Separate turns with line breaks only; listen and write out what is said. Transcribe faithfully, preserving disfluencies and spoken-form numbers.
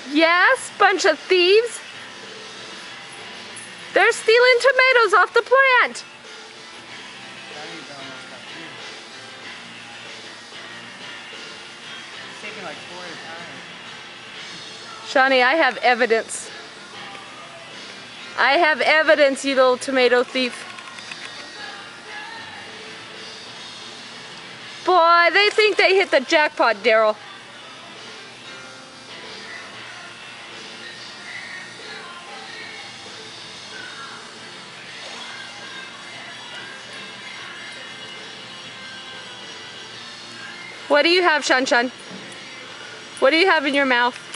Yes, bunch of thieves. They're stealing tomatoes off the plant.
It's taking like four at a time.
Shawnee, I have evidence. I have evidence, you little tomato thief. Boy, they think they hit the jackpot, Daryl. What do you have, Shun Shun? What do you have in your mouth?